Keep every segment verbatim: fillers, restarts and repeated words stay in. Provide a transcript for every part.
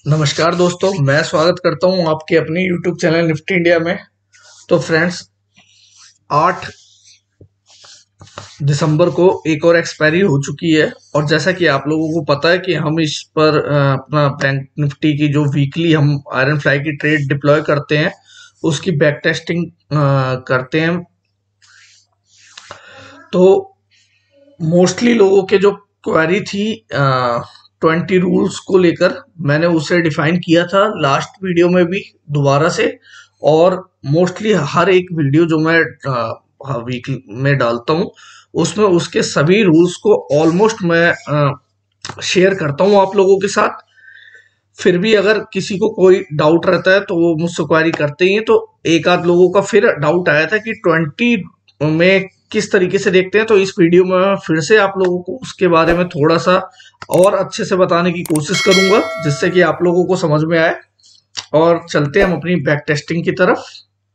नमस्कार दोस्तों, मैं स्वागत करता हूं आपके अपने यूट्यूब चैनल निफ्टी इंडिया में। तो फ्रेंड्स, आठ दिसंबर को एक और एक्सपायरी हो चुकी है और जैसा कि आप लोगों को पता है कि हम इस पर अ, अपना बैंक निफ्टी की जो वीकली हम आयरन फ्लाई की ट्रेड डिप्लॉय करते हैं उसकी बैक टेस्टिंग करते हैं। तो मोस्टली लोगों के जो क्वेरी थी ट्वेंटी रूल्स को लेकर, मैंने उसे डिफाइन किया था लास्ट वीडियो में भी दोबारा से। और मोस्टली हर एक वीडियो जो मैं वीक में डालता हूँ उसमें उसके सभी रूल्स को ऑलमोस्ट मैं शेयर करता हूँ आप लोगों के साथ। फिर भी अगर किसी को कोई डाउट रहता है तो वो मुझसे क्वेरी करते ही हैं। तो एक आध लोगों का फिर डाउट आया था कि ट्वेंटी में किस तरीके से देखते हैं, तो इस वीडियो में मैं फिर से आप लोगों को उसके बारे में थोड़ा सा और अच्छे से बताने की कोशिश करूंगा जिससे कि आप लोगों को समझ में आए। और चलते हैं हम अपनी बैक टेस्टिंग की तरफ।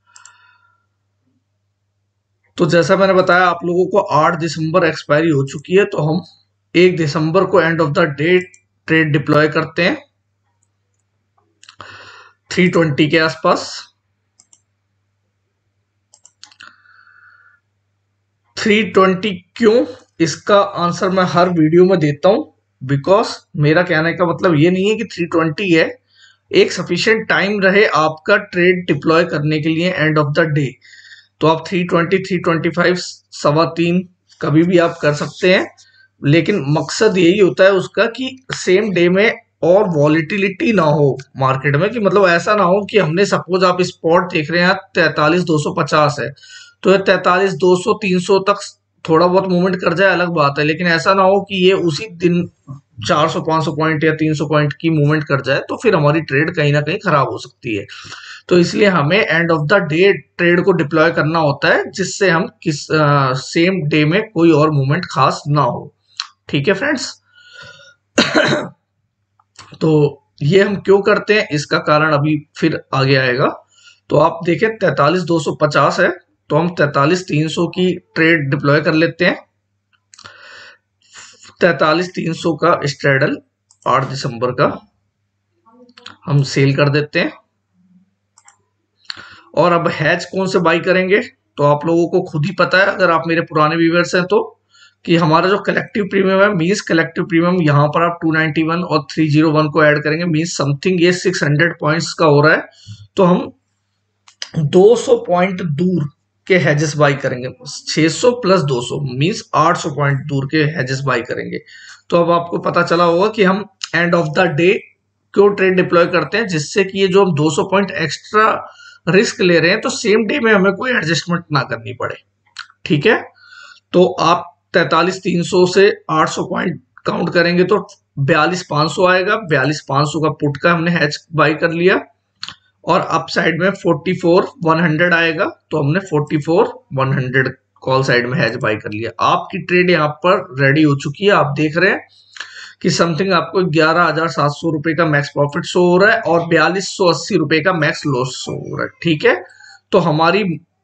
तो जैसा मैंने बताया आप लोगों को आठ दिसंबर एक्सपायरी हो चुकी है, तो हम एक दिसंबर को end of the day trade deploy करते हैं थ्री ट्वेंटी के आसपास। थ्री ट्वेंटी क्यों, इसका आंसर मैं हर वीडियो में देता हूं। बिकॉज मेरा कहने का मतलब ये नहीं है कि थ्री ट्वेंटी है, एक सफिशिएंट टाइम रहे आपका ट्रेड डिप्लॉय करने के लिए एंड ऑफ द डे। तो आप three twenty, three twenty five, सवा तीन कभी भी आप कर सकते हैं, लेकिन मकसद यही होता है उसका कि सेम डे में और वॉलिटिलिटी ना हो मार्केट में। कि मतलब ऐसा ना हो कि हमने सपोज आप स्पॉट देख रहे हैं तैतालीस दो सौ पचास है, तो ये तैतालीस दो सौ तीन सौ तक थोड़ा बहुत मूवमेंट कर जाए अलग बात है, लेकिन ऐसा ना हो कि ये उसी दिन चार सौ पाँच सौ पॉइंट या तीन सौ पॉइंट की मूवमेंट कर जाए, तो फिर हमारी ट्रेड कहीं ना कहीं खराब हो सकती है। तो इसलिए हमें end of the day trade को डिप्लॉय करना होता है जिससे हम किस सेम डे में कोई और मूवमेंट खास ना हो। ठीक है फ्रेंड्स। तो ये हम क्यों करते हैं इसका कारण अभी फिर आगे आएगा। तो आप देखें तैतालीस दो सौ पचास है, तो हम तैतालीस तीन सौ की ट्रेड डिप्लॉय कर लेते हैं। तैतालीस तीन सौ का स्ट्रेडल आठ दिसंबर का हम सेल कर देते हैं। और अब हैज कौन से बाई करेंगे, तो आप लोगों को खुद ही पता है अगर आप मेरे पुराने व्यूअर्स हैं तो, कि हमारा जो कलेक्टिव प्रीमियम है, मींस कलेक्टिव प्रीमियम यहाँ पर आप टू नाइंटी वन और थ्री ज़ीरो वन को ऐड करेंगे, मींस समथिंग ये सिक्स हंड्रेड पॉइंट्स का हो रहा है। तो हम दो सौ पॉइंट दूर के हेजेस बाई करेंगे, छह सौ प्लस दो सौ मींस आठ सौ पॉइंट दूर के हेजेस बाई करेंगे। तो अब आपको पता चला होगा कि हम एंड ऑफ द डे क्यों ट्रेड डिप्लॉय करते हैं, जिससे कि ये जो हम दो सौ पॉइंट एक्स्ट्रा रिस्क ले रहे हैं तो सेम डे में हमें कोई एडजस्टमेंट ना करनी पड़े। ठीक है। तो आप तैतालीस तीन सौ से आठ सौ पॉइंट काउंट करेंगे तो बयालीस पाँच सौ आएगा। बयालीस पाँच सौ का पुट का हमने हैज बाई कर लिया। और अप साइड में फोर्टी फोर वन हंड्रेड आएगा, तो हमने forty four one hundred call side में हैज बाई कर लिया। आपकी ट्रेड यहाँ पर रेडी हो चुकी है। आप देख रहे हैं कि समथिंग आपको ग्यारह हजार सात सौ रुपए का मैक्स प्रॉफिट शो हो रहा है और बयालीस सौ अस्सी रुपए का मैक्स लॉस शो हो रहा है। ठीक है। तो हमारी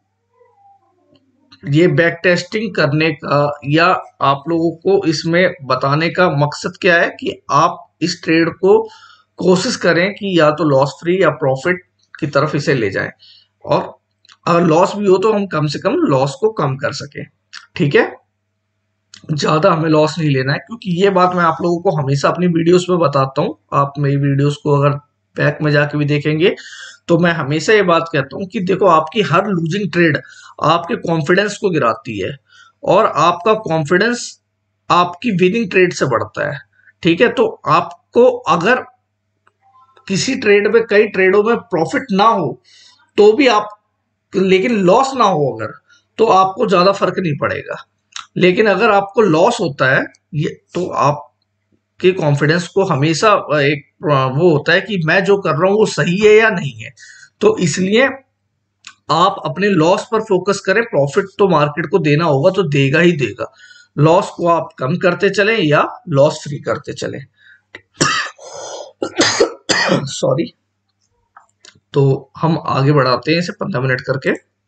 ये बैक टेस्टिंग करने का या आप लोगों को इसमें बताने का मकसद क्या है कि आप इस ट्रेड को कोशिश करें कि या तो लॉस फ्री या प्रॉफिट की तरफ इसे ले जाएं, और अगर लॉस भी हो तो हम कम से कम लॉस को कम कर सकें। ठीक है। ज्यादा हमें लॉस नहीं लेना है, क्योंकि ये बात मैं आप लोगों को हमेशा अपनी वीडियोस में बताता हूँ। आप मेरी वीडियोस को अगर बैक में जाके भी देखेंगे तो मैं हमेशा ये बात कहता हूँ कि देखो, आपकी हर लूजिंग ट्रेड आपके कॉन्फिडेंस को गिराती है और आपका कॉन्फिडेंस आपकी विनिंग ट्रेड से बढ़ता है। ठीक है। तो आपको अगर किसी ट्रेड में, कई ट्रेडों में प्रॉफिट ना हो तो भी आप, लेकिन लॉस ना हो अगर, तो आपको ज्यादा फर्क नहीं पड़ेगा। लेकिन अगर आपको लॉस होता है ये, तो आपके कॉन्फिडेंस को हमेशा एक वो होता है कि मैं जो कर रहा हूं वो सही है या नहीं है। तो इसलिए आप अपने लॉस पर फोकस करें। प्रॉफिट तो मार्केट को देना होगा तो देगा ही देगा। लॉस को आप कम करते चलें या लॉस फ्री करते चलें। सॉरी। तो हम आगे बढ़ाते हैं इसे पंद्रह मिनट करके।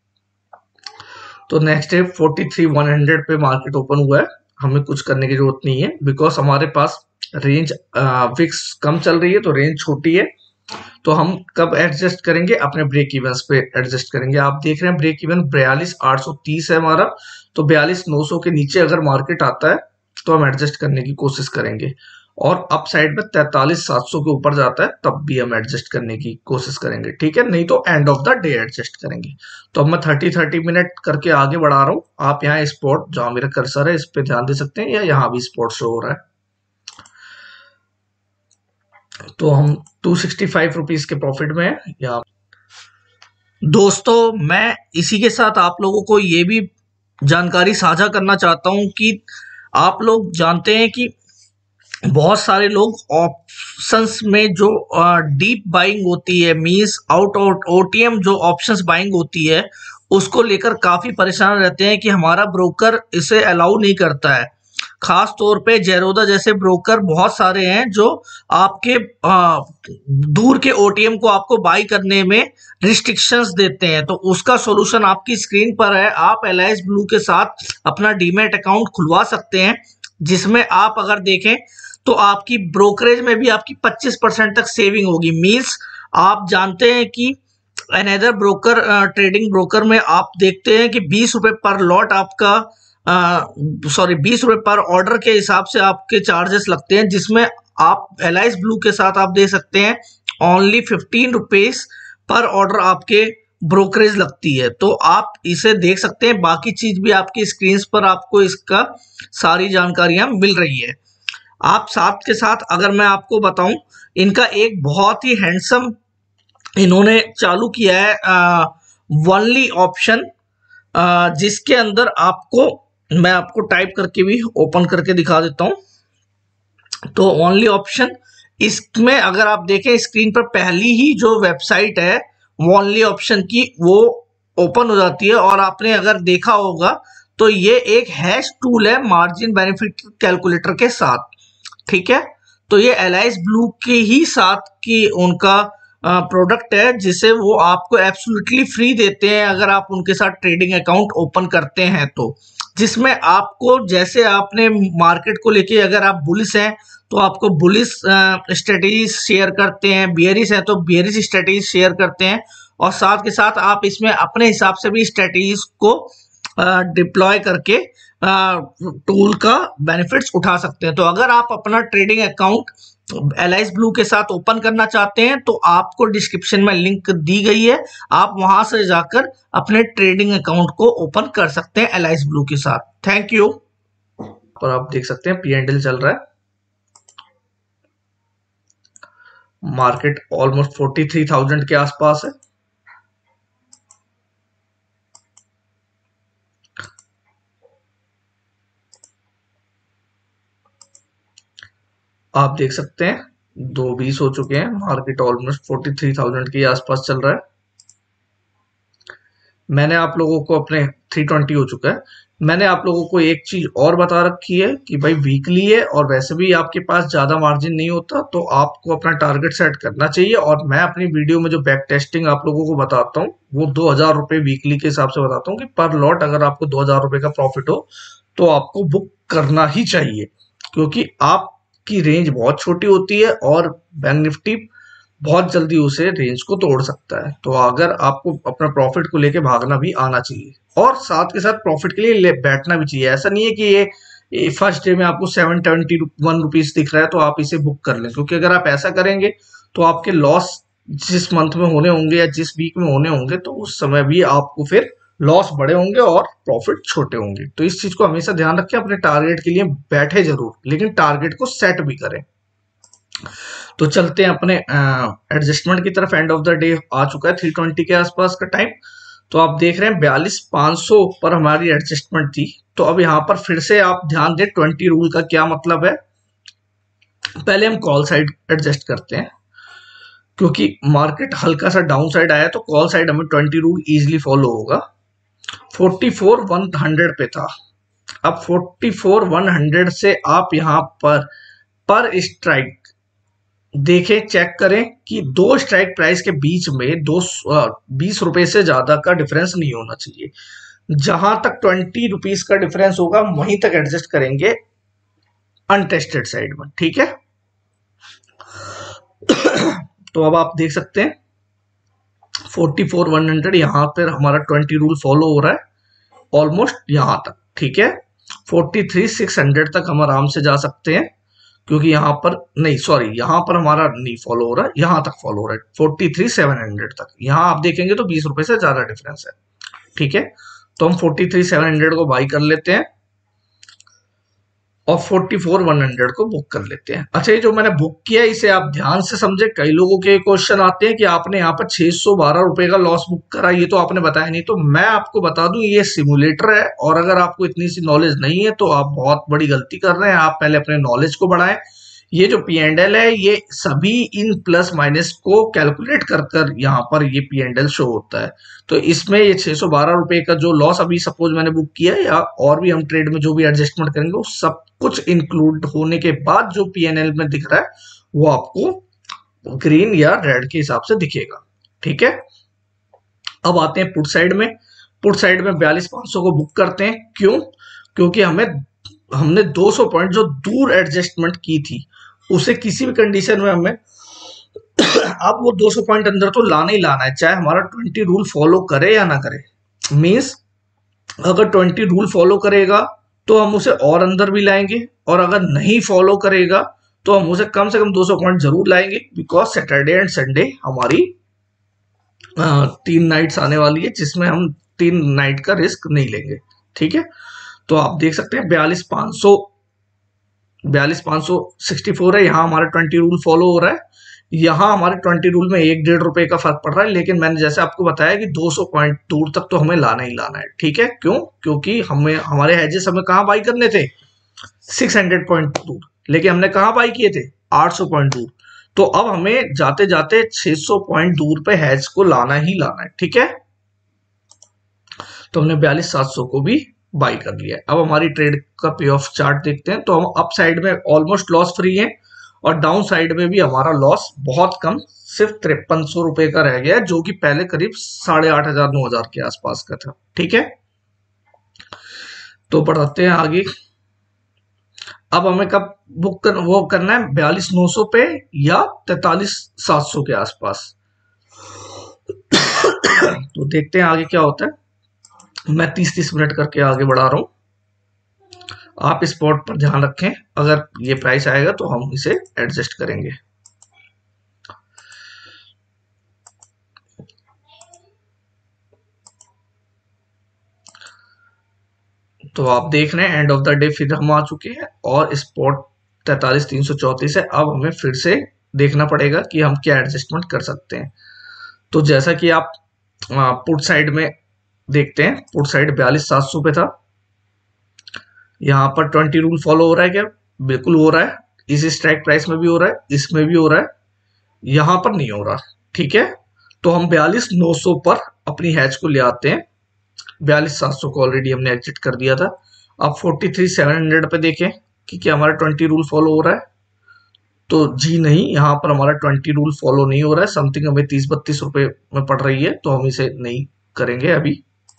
तो नेक्स्ट है फोर्टी थ्री वन हंड्रेड पे मार्केट ओपन हुआ है। हमें कुछ करने की जरूरत नहीं है, बिकॉज हमारे पास रेंज विक्स कम चल रही है तो रेंज छोटी है, तो हम कब एडजस्ट करेंगे, अपने ब्रेक इवन पे एडजस्ट करेंगे। आप देख रहे हैं ब्रेक इवन बयालीस आठ सौ तीस है हमारा, तो बयालीस नौ सौ के नीचे अगर मार्केट आता है तो हम एडजस्ट करने की कोशिश करेंगे, और अप साइड में तैतालीस सात सौ के ऊपर जाता है तब भी हम एडजस्ट करने की कोशिश करेंगे, ठीक है, नहीं तो end of the day adjust करेंगे। तो अब मैं थर्टी थर्टी मिनट करके आगे बढ़ा रहा हूँ। आप यहाँ स्पॉट जहां मेरा कर्सर है इस पे ध्यान दे सकते हैं, या यहाँ भी स्पॉट शो हो रहा है। तो हम टू सिक्सटी फाइव रुपीज के प्रॉफिट में है यहाँ। दोस्तों मैं इसी के साथ आप लोगों को ये भी जानकारी साझा करना चाहता हूं कि आप लोग जानते हैं कि बहुत सारे लोग ऑप्शंस में जो डीप बाइंग होती है, मींस आउट आउट ओटीएम जो ऑप्शंस बाइंग होती है, उसको लेकर काफी परेशान रहते हैं कि हमारा ब्रोकर इसे अलाउ नहीं करता है। खास तौर पे जेरोदा जैसे ब्रोकर बहुत सारे हैं जो आपके आ, दूर के ओटीएम को आपको बाई करने में रिस्ट्रिक्शंस देते हैं। तो उसका सॉल्यूशन आपकी स्क्रीन पर है। आप एलाइस ब्लू के साथ अपना डीमैट अकाउंट खुलवा सकते हैं, जिसमें आप अगर देखें तो आपकी ब्रोकरेज में भी आपकी पच्चीस परसेंट तक सेविंग होगी। मींस आप जानते हैं कि अनदर ब्रोकर ट्रेडिंग ब्रोकर में आप देखते हैं कि बीस रुपए पर लॉट आपका सॉरी बीस रुपए पर ऑर्डर के हिसाब से आपके चार्जेस लगते हैं, जिसमें आप एलाइस ब्लू के साथ आप दे सकते हैं ओनली फिफ्टीन रुपीज पर ऑर्डर आपके ब्रोकरेज लगती है। तो आप इसे देख सकते हैं। बाकी चीज भी आपकी स्क्रीन पर आपको इसका सारी जानकारियां मिल रही है। आप साथ के साथ अगर मैं आपको बताऊं, इनका एक बहुत ही हैंडसम इन्होंने चालू किया है वनली ऑप्शन, जिसके अंदर आपको मैं आपको टाइप करके भी ओपन करके दिखा देता हूं। तो ओनली ऑप्शन, इसमें अगर आप देखें स्क्रीन पर पहली ही जो वेबसाइट है ओनली ऑप्शन की वो ओपन हो जाती है, और आपने अगर देखा होगा तो ये एक हैश टूल है मार्जिन बेनिफिट कैलकुलेटर के साथ, ठीक है। तो ये एलाइस ब्लू के ही साथ की उनका प्रोडक्ट है, जिसे वो आपको एब्सोल्युटली फ्री देते हैं अगर आप उनके साथ ट्रेडिंग अकाउंट ओपन करते हैं तो, जिसमें आपको जैसे आपने मार्केट को लेके अगर आप बुलिश हैं तो आपको बुलिश स्ट्रेटेजी शेयर करते हैं, बियरिश है तो बियरिश स्ट्रेटेजी शेयर करते हैं, और साथ के साथ आप इसमें अपने हिसाब से भी स्ट्रेटेजीज को डिप्लॉय करके टूल का बेनिफिट्स उठा सकते हैं। तो अगर आप अपना ट्रेडिंग अकाउंट एलाइस ब्लू के साथ ओपन करना चाहते हैं तो आपको डिस्क्रिप्शन में लिंक दी गई है, आप वहां से जाकर अपने ट्रेडिंग अकाउंट को ओपन कर सकते हैं एलाइस ब्लू के साथ। Thank you. और आप देख सकते हैं पी एंड एल चल रहा है, market almost forty three thousand के आसपास है। आप देख सकते हैं दो बीस हो चुके हैं, market almost forty three thousand के आसपास चल रहा है। मैंने आप लोगों को अपने थ्री ट्वेंटी हो चुका है। मैंने आप लोगों को एक चीज और बता रखी है कि भाई वीकली है और वैसे भी आपके पास ज्यादा मार्जिन नहीं होता, तो आपको अपना टारगेट सेट करना चाहिए। और मैं अपनी वीडियो में जो बैक टेस्टिंग आप लोगों को बताता हूँ वो दो हजार रुपए वीकली के हिसाब से बताता हूँ कि पर लॉट अगर आपको दो हजार रुपए का प्रॉफिट हो तो आपको बुक करना ही चाहिए, क्योंकि आपकी रेंज बहुत छोटी होती है और बैंक निफ्टी बहुत जल्दी उसे रेंज को तोड़ सकता है। तो अगर आपको अपना प्रॉफिट को लेके भागना भी आना चाहिए, और साथ के साथ प्रॉफिट के लिए बैठना भी चाहिए। ऐसा नहीं है कि ये फर्स्ट डे में आपको सेवन ट्वेंटी वन रुपीज दिख रहा है तो आप इसे बुक कर लें, क्योंकि अगर आप ऐसा करेंगे तो आपके लॉस जिस मंथ में होने होंगे या जिस वीक में होने होंगे तो उस समय भी आपको फिर लॉस बड़े होंगे और प्रॉफिट छोटे होंगे। तो इस चीज को हमेशा ध्यान रखें, अपने टारगेट के लिए बैठे जरूर, लेकिन टारगेट को सेट भी करें। तो चलते हैं अपने एडजस्टमेंट की तरफ। एंड ऑफ द डे आ चुका है थ्री ट्वेंटी के आसपास का टाइम। तो आप देख रहे हैं बयालीस पांच सौ पर हमारी एडजस्टमेंट थी। तो अब यहाँ पर फिर से आप ध्यान दें ट्वेंटी रूल का क्या मतलब है। पहले हम कॉल साइड एडजस्ट करते हैं, क्योंकि मार्केट हल्का सा डाउन साइड आया तो कॉल साइड हमें ट्वेंटी रूल इजीली फॉलो होगा। फोर्टी फोर वन हंड्रेड पे था, अब फोर्टी फोर वन हंड्रेड से आप यहाँ पर पर स्ट्राइक देखें, चेक करें कि दो स्ट्राइक प्राइस के बीच में दो बीस रुपए से ज्यादा का डिफरेंस नहीं होना चाहिए। जहां तक ट्वेंटी रुपीज का डिफरेंस होगा वहीं तक एडजस्ट करेंगे अनटेस्टेड साइड में, ठीक है। तो अब आप देख सकते हैं फोर्टी फोर वन हंड्रेड यहाँ पर हमारा ट्वेंटी रूल फॉलो हो रहा है ऑलमोस्ट यहाँ तक, ठीक है। फोर्टी थ्री सिक्स हंड्रेड तक हम आराम से जा सकते हैं, क्योंकि यहाँ पर नहीं, सॉरी यहाँ पर हमारा नहीं फॉलो हो रहा है, यहाँ तक फॉलो हो रहा है फोर्टी थ्री सेवन हंड्रेड तक। यहाँ आप देखेंगे तो बीस रुपए से ज्यादा डिफरेंस है, ठीक है। तो हम फोर्टी थ्री सेवन हंड्रेड को बाई कर लेते हैं और फोर्टी फोर वन हंड्रेड को बुक कर लेते हैं। अच्छा, ये जो मैंने बुक किया है इसे आप ध्यान से समझे। कई लोगों के क्वेश्चन आते हैं कि आपने यहाँ पर छह सौ बारह रुपए का लॉस बुक करा, ये तो आपने बताया नहीं। तो मैं आपको बता दूं ये सिमुलेटर है, और अगर आपको इतनी सी नॉलेज नहीं है तो आप बहुत बड़ी गलती कर रहे हैं। आप पहले अपने नॉलेज को बढ़ाएं। ये जो पी एंड एल है ये सभी इन प्लस माइनस को कैलकुलेट कर कर यहाँ पर ये पी एंड एल शो होता है। तो इसमें ये छह सौ बारह रुपए का जो लॉस अभी सपोज मैंने बुक किया है, या और भी हम ट्रेड में जो भी एडजस्टमेंट करेंगे वो सब कुछ इंक्लूड होने के बाद जो पी एन एल में दिख रहा है वो आपको ग्रीन या रेड के हिसाब से दिखेगा, ठीक है। अब आते हैं पुट साइड में। पुट साइड में बयालीस पांच सौ को बुक करते हैं। क्यों? क्योंकि हमें हमने दो सौ पॉइंट जो दूर एडजस्टमेंट की थी उसे किसी भी कंडीशन में हमें अब वो दो सौ पॉइंट अंदर तो लाना ही लाना है, चाहे हमारा ट्वेंटी रूल फॉलो करे या ना करे। मींस अगर ट्वेंटी रूल फॉलो करेगा तो हम उसे और अंदर भी लाएंगे, और अगर नहीं फॉलो करेगा तो हम उसे कम से कम दो सौ पॉइंट जरूर लाएंगे, बिकॉज सैटरडे एंड संडे हमारी आ, तीन नाइट्स आने वाली है जिसमें हम तीन नाइट का रिस्क नहीं लेंगे, ठीक है। तो आप देख सकते हैं बयालीस पांच सौ बयालीस पांच सौ सिक्सटी फोर है, यहाँ हमारा ट्वेंटी रूल फॉलो हो रहा है। यहाँ हमारे ट्वेंटी रूल में एक डेढ़ रुपए का फर्क पड़ रहा है, लेकिन मैंने जैसे आपको बताया कि दो सौ पॉइंट दूर तक तो हमें लाना ही लाना है, ठीक है। क्यों? क्योंकि हमें हमारे हेजेस हमें कहाँ बाई करने थे? छह सौ पॉइंट दूर, लेकिन हमने कहाँ बाई किए थे? आठ सौ पॉइंट दूर। तो अब हमें जाते जाते छह सौ पॉइंट दूर पे हेज को लाना ही लाना है, ठीक है। तो हमने बयालीस सात सौ को भी बाई कर लिया है। अब हमारी ट्रेड का पे ऑफ चार्ट देखते हैं। तो हम अप साइड में ऑलमोस्ट लॉस फ्री है, और डाउन साइड में भी हमारा लॉस बहुत कम, सिर्फ तिरपन सौ रुपए का रह गया, जो कि पहले करीब साढ़े आठ हजार नौ हजार के आसपास का था, ठीक है। तो बढ़ाते हैं आगे। अब हमें कब बुक कर, वो करना है बयालीस नौ सौ पे या तैतालीस सात सौ के आसपास। तो देखते हैं आगे क्या होता है। मैं तीस तीस मिनट करके आगे बढ़ा रहा हूं, आप स्पॉट पर ध्यान रखें। अगर ये प्राइस आएगा तो हम इसे एडजस्ट करेंगे। तो आप देख रहे हैं एंड ऑफ द डे फिर हम आ चुके हैं, और स्पॉट तैतालीस तीन सौ चौतीस है। अब हमें फिर से देखना पड़ेगा कि हम क्या एडजस्टमेंट कर सकते हैं। तो जैसा कि आप पुट साइड में देखते हैं, पुट साइड बयालीस सात सौ पे था। यहाँ पर ट्वेंटी रूल फॉलो हो रहा है क्या? बिल्कुल हो रहा है। इस स्ट्राइक प्राइस में भी हो रहा है, इसमें भी हो रहा है, यहाँ पर नहीं हो रहा, ठीक है। तो हम बयालीस नौ सौ पर अपनी हैच को ले आते हैं। बयालीस सात सौ को ऑलरेडी हमने एग्जिट कर दिया था। अब फोर्टी थ्री सेवन हंड्रेड पे देखें कि क्या हमारा ट्वेंटी रूल फॉलो हो रहा है। तो जी नहीं, यहाँ पर हमारा ट्वेंटी रूल फॉलो नहीं हो रहा है। समथिंग हमें तीस बत्तीस रुपए में पड़ रही है, तो हम इसे नहीं करेंगे अभी।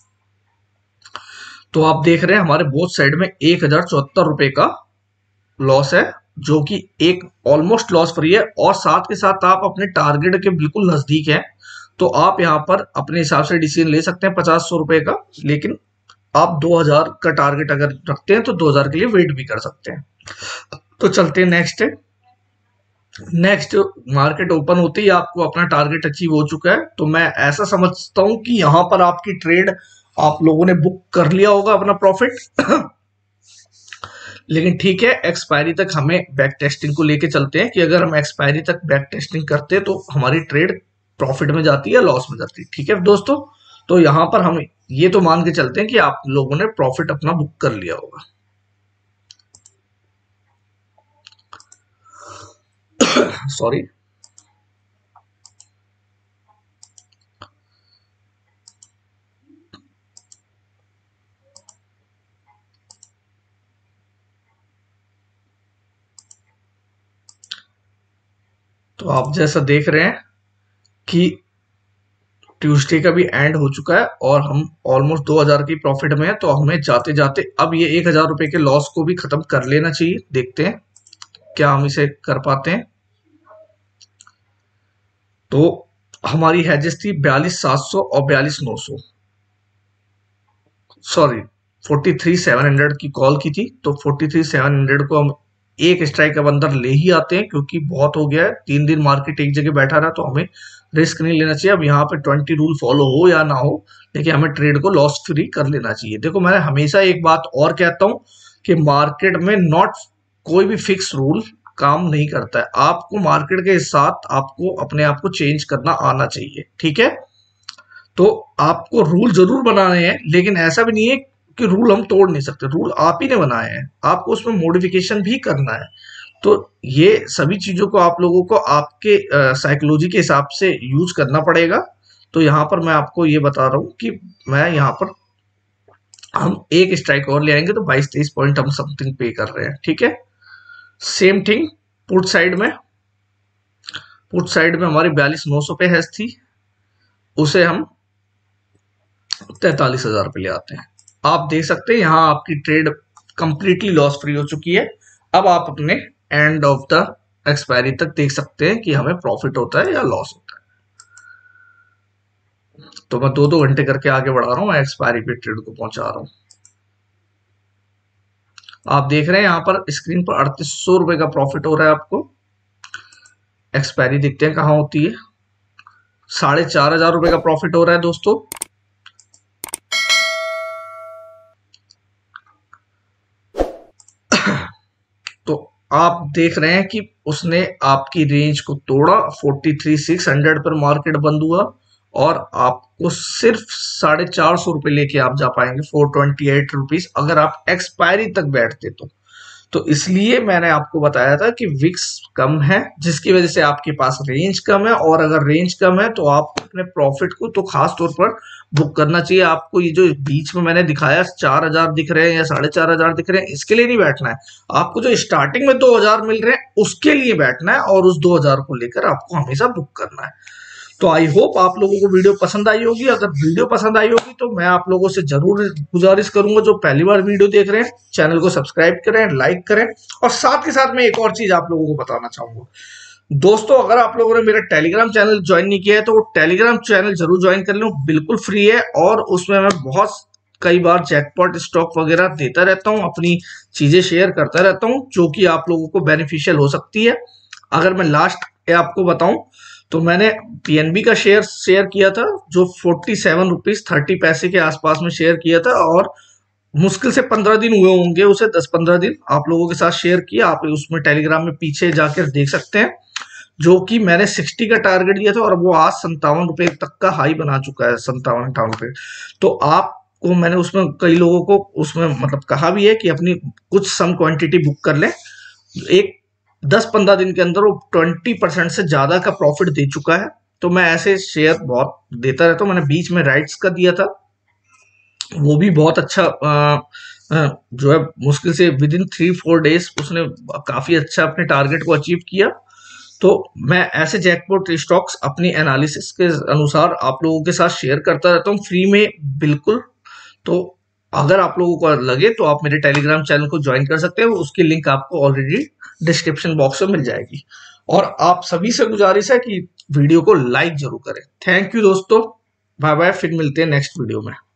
तो आप देख रहे हैं हमारे बोथ साइड में एक हजार चौहत्तर रुपए का लॉस है, जो कि एक ऑलमोस्ट लॉस फ्री है, और साथ के साथ आप अपने टारगेट के बिल्कुल नजदीक है। तो आप यहाँ पर अपने हिसाब से डिसीजन ले सकते हैं पचास सौ रुपए का, लेकिन आप दो हजार का टारगेट अगर रखते हैं तो दो हजार के लिए वेट भी कर सकते हैं। तो चलते हैं नेक्स्ट है। नेक्स्ट मार्केट ओपन होते ही आपको अपना टारगेट अचीव हो चुका है। तो मैं ऐसा समझता हूं कि यहां पर आपकी ट्रेड आप लोगों ने बुक कर लिया होगा अपना प्रॉफिट। लेकिन ठीक है, एक्सपायरी तक हमें बैक टेस्टिंग को लेके चलते हैं कि अगर हम एक्सपायरी तक बैक टेस्टिंग करते हैं तो हमारी ट्रेड प्रॉफिट में जाती है, लॉस में जाती है, ठीक है दोस्तों। तो यहां पर हम ये तो मान के चलते हैं कि आप लोगों ने प्रॉफिट अपना बुक कर लिया होगा। सॉरी। तो आप जैसा देख रहे हैं कि ट्यूसडे का भी एंड हो चुका है, और हम ऑलमोस्ट दो हजार की प्रॉफिट में है। तो हमें जाते जाते अब ये एक हजार रुपए के लॉस को भी खत्म कर लेना चाहिए। देखते हैं क्या हम इसे कर पाते हैं। तो हमारी हैजेस थी बयालीस सात सौ और बयालीस नौ सौ, sorry forty three seven hundred की कॉल की थी। तो फोर्टी थ्री सेवन हंड्रेड को हम एक स्ट्राइक अब अंदर ले ही आते हैं, क्योंकि बहुत हो गया है, तीन दिन मार्केट एक जगह बैठा रहा, तो हमें रिस्क नहीं लेना चाहिए। अब यहाँ पे ट्वेंटी रूल फॉलो हो या ना हो, लेकिन हमें ट्रेड को लॉस फ्री कर लेना चाहिए। देखो मैं हमेशा एक बात और कहता हूं कि मार्केट में नॉट कोई भी फिक्स रूल काम नहीं करता है। आपको मार्केट के साथ आपको अपने आप को चेंज करना आना चाहिए, ठीक है। तो आपको रूल जरूर बनाने हैं, लेकिन ऐसा भी नहीं है कि रूल हम तोड़ नहीं सकते। रूल आप ही ने बनाए हैं, आपको उसमें मॉडिफिकेशन भी करना है। तो ये सभी चीजों को आप लोगों को आपके साइकोलॉजी के हिसाब से यूज करना पड़ेगा। तो यहाँ पर मैं आपको ये बता रहा हूँ कि मैं यहाँ पर हम एक स्ट्राइक और ले आएंगे तो बाईस तेईस पॉइंट हम समथिंग पे कर रहे हैं, ठीक है। सेम थिंग पुट साइड में, पुट साइड में हमारी बयालीस नौ सौ पे हैश थी, उसे हम तैतालीस हजार पे ले आते हैं। आप देख सकते हैं यहाँ आपकी ट्रेड कंप्लीटली लॉस फ्री हो चुकी है। अब आप अपने एंड ऑफ द एक्सपायरी तक देख सकते हैं कि हमें प्रॉफिट होता है या लॉस होता है। तो मैं दो दो घंटे करके आगे बढ़ा रहा हूँ, एक्सपायरी पे ट्रेड को पहुंचा रहा हूँ। आप देख रहे हैं यहाँ पर स्क्रीन पर अड़तीस सौ रुपए का प्रॉफिट हो रहा है आपको। एक्सपायरी देखते हैं कहाँ होती है, साढ़े चार हजार रुपए का प्रॉफिट हो रहा है दोस्तों। तो आप देख रहे हैं कि उसने आपकी रेंज को तोड़ा, फोर्टी थ्री सिक्स हंड्रेड पर मार्केट बंद हुआ और आपको सिर्फ साढ़े चार सौ रुपए लेके आप जा पाएंगे, फोर ट्वेंटी एट रुपीज, अगर आप एक्सपायरी तक बैठते तो। तो इसलिए मैंने आपको बताया था कि विक्स कम है, जिसकी वजह से आपके पास रेंज कम है, और अगर रेंज कम है तो आप अपने प्रॉफिट को तो खास तौर पर बुक करना चाहिए। आपको ये जो बीच में मैंने दिखाया चार हजार दिख रहे हैं या साढ़े चार हजार दिख रहे हैं, इसके लिए नहीं बैठना है। आपको जो स्टार्टिंग में दो हजार मिल रहे हैं उसके लिए बैठना है, और उस दो हजार को लेकर आपको हमेशा बुक करना है। तो आई होप आप लोगों को वीडियो पसंद आई होगी। अगर वीडियो पसंद आई होगी तो मैं आप लोगों से जरूर गुजारिश करूंगा, जो पहली बार वीडियो देख रहे हैं चैनल को सब्सक्राइब करें, लाइक करें। और साथ के साथ मैं एक और चीज आप लोगों को बताना चाहूंगा दोस्तों, अगर आप लोगों ने मेरा टेलीग्राम चैनल ज्वाइन नहीं किया है तो वो टेलीग्राम चैनल जरूर ज्वाइन कर लो, बिल्कुल फ्री है। और उसमें मैं बहुत कई बार जैकपॉट स्टॉक वगैरह देता रहता हूँ, अपनी चीजें शेयर करता रहता हूँ, जो कि आप लोगों को बेनिफिशियल हो सकती है। अगर मैं लास्ट आपको बताऊं तो मैंने पीएनबी का शेयर शेयर किया था, जो फोर्टी सेवन रुपीज थर्टी पैसे के आसपास में शेयर किया था, और मुश्किल से पंद्रह दिन हुए होंगे उसे, दस पंद्रह दिन आप लोगों के साथ शेयर किया। आप उसमें टेलीग्राम में पीछे जाकर देख सकते हैं, जो कि मैंने साठ का टारगेट दिया था और वो आज संतावन रुपए तक का हाई बना चुका है, संतावन अठावन रुपए। तो आपको मैंने उसमें कई लोगों को उसमें मतलब कहा भी है कि अपनी कुछ सम क्वांटिटी बुक कर लें। एक दस पंद्रह दिन के अंदर वो ट्वेंटी परसेंट से ज्यादा का प्रॉफिट दे चुका है। तो मैं ऐसे शेयर बहुत देता रहता हूँ। मैंने बीच में राइट्स का दिया था, वो भी बहुत अच्छा आ, आ, जो है मुश्किल से within three four days उसने काफी अच्छा अपने टारगेट को अचीव किया। तो मैं ऐसे जैकपॉट स्टॉक्स अपनी एनालिसिस के अनुसार आप लोगों के साथ शेयर करता रहता हूँ फ्री में, बिल्कुल। तो अगर आप लोगों को लगे तो आप मेरे टेलीग्राम चैनल को ज्वाइन कर सकते हैं, उसकी लिंक आपको ऑलरेडी डिस्क्रिप्शन बॉक्स में मिल जाएगी। और आप सभी से गुजारिश है कि वीडियो को लाइक जरूर करें। थैंक यू दोस्तों, बाय बाय, फिर मिलते हैं नेक्स्ट वीडियो में।